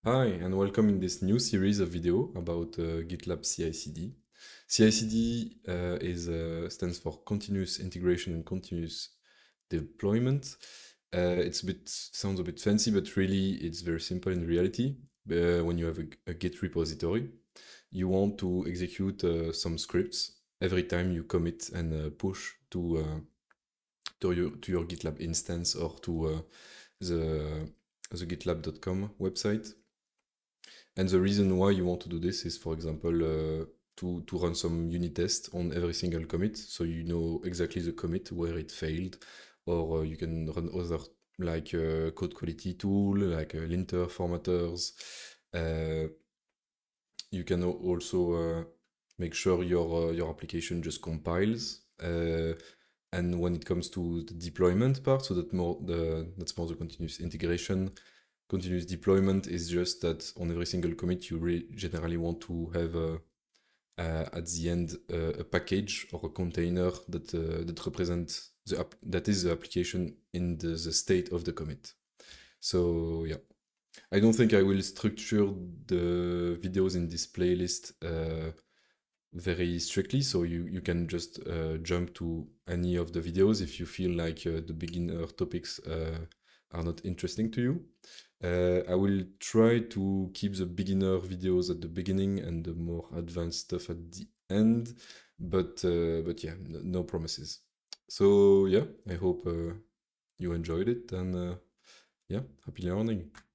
Hi, and welcome in this new series of video about GitLab CI/CD. CI/CD stands for Continuous Integration and Continuous Deployment. Sounds a bit fancy, but really it's very simple in reality. When you have a Git repository, you want to execute some scripts every time you commit and push to your GitLab instance or to the gitlab.com website. And the reason why you want to do this is, for example, to run some unit test on every single commit, so you know exactly the commit where it failed, or you can run other like code quality tool, like linter formatters. You can also make sure your application just compiles. And when it comes to the deployment part, so that's more the continuous integration. Continuous deployment is just that on every single commit, you generally want to have at the end a package or a container that represents that is the application in the state of the commit. So yeah, I don't think I will structure the videos in this playlist very strictly, so you can just jump to any of the videos if you feel like the beginner topics are not interesting to you. I will try to keep the beginner videos at the beginning and the more advanced stuff at the end, but yeah, no promises. So yeah, I hope you enjoyed it, and yeah, happy learning.